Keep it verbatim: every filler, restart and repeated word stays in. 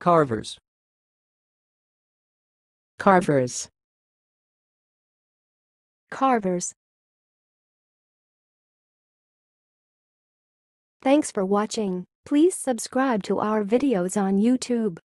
carvers, carvers, carvers. Thanks for watching. Please subscribe to our videos on YouTube.